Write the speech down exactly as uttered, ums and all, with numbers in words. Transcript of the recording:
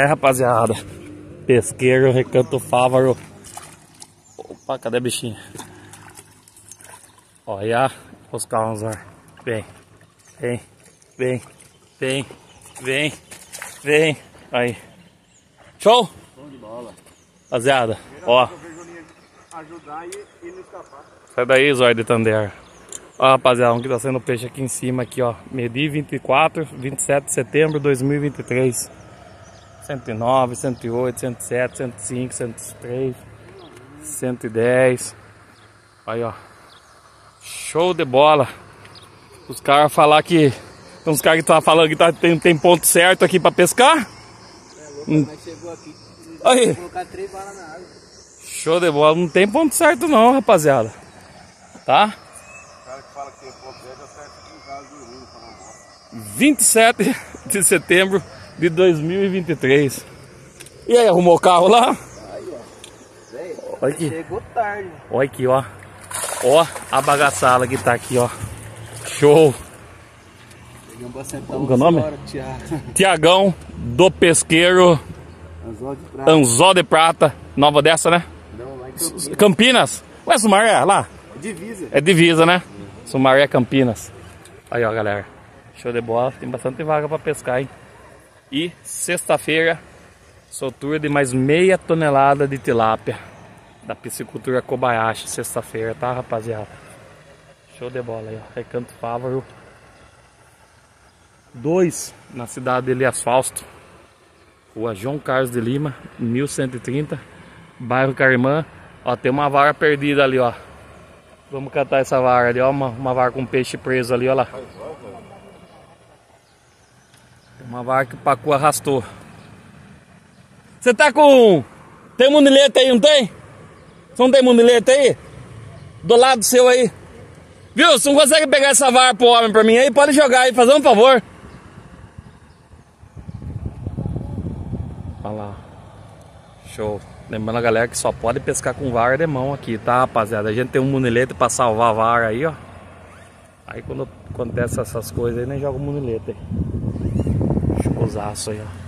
É, rapaziada. Pesqueiro, Recanto Fávaro. Opa, cadê a bichinha? Olha os carros lá. Vem, vem, vem, vem, vem, vem. Aí. Show? Show de bola. Rapaziada, ó. Ajudar e, e não escapar. Sai daí, zóio de Tandera. Ó, rapaziada, um que tá sendo peixe aqui em cima, aqui, ó. Medi vinte e quatro, vinte e sete de setembro de dois mil e vinte e três. cento e nove, cento e oito, cento e sete, cento e cinco, cento e três, cento e dez. Aí, ó. Show de bola. Os caras falar que... Tem uns caras que tá falando que tá, tem, tem ponto certo aqui pra pescar. É louco, hum. mas chegou aqui. Aí. Colocar três balas na água. Show de bola. Não tem ponto certo não, rapaziada. Tá? O cara que fala que tem ponto certo, acerta aqui em casa dormindo, falando. vinte e sete de setembro de dois mil e vinte e três. E aí, arrumou o carro lá? Aí, ó. Véio, olha aqui. chegou tarde. Olha aqui, ó. Ó a bagaçala que tá aqui, ó. Show. Qual que é o nome? Tiagão do Pesqueiro. Anzol de Prata. Anzol de Prata. Nova dessa, né? Não, lá em Campinas. Campinas. Ué, Sumaré, lá? Divisa. É divisa, né? Hum. Sumaré, Campinas. Aí, ó, galera. Show de bola. Tem bastante vaga pra pescar, hein? E sexta-feira, soltura de mais meia tonelada de tilápia da piscicultura Kobayashi. Sexta-feira, tá, rapaziada? Show de bola aí, ó. Recanto Fávaro dois, na cidade de Elias Fausto. Rua João Carlos de Lima, mil cento e trinta, bairro Carimã. Ó, tem uma vara perdida ali, ó. Vamos catar essa vara ali, ó. Uma, uma vara com peixe preso ali, ó lá. Uma vara que o Pacu arrastou. Você tá com... Tem munilete aí, não tem? Você não tem munilete aí? Do lado seu aí. Viu? Você não consegue pegar essa vara pro homem pra mim aí? Pode jogar aí, fazer um favor. Olha lá. Show. Lembrando a galera que só pode pescar com vara de mão aqui, tá, rapaziada? A gente tem um munilete pra salvar a vara aí, ó. Aí quando acontece essas coisas aí, nem joga o munilete aí. Showzaço aí, ó.